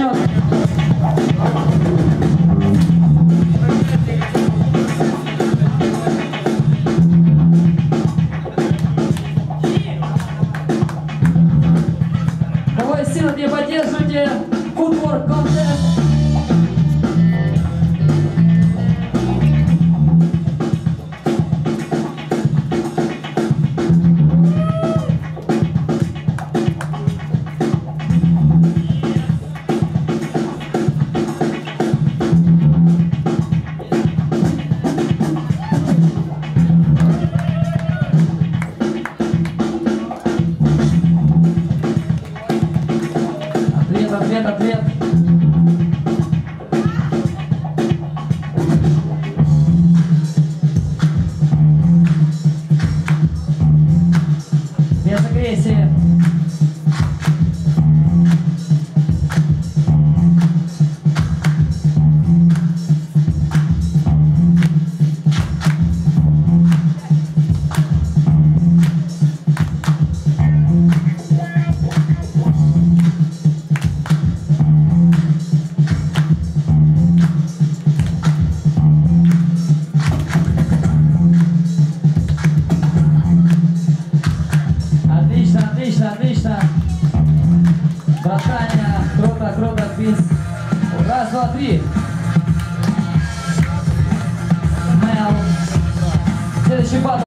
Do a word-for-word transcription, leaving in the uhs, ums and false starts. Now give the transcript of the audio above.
начнет. Кого есть силы, не поддерживайте Footwork Contest. Ответ, ответ. Без агрессии. Отлично, отлично. Братаня, круто, круто, бис. Раз, два, три. Мэл. Следующий батл.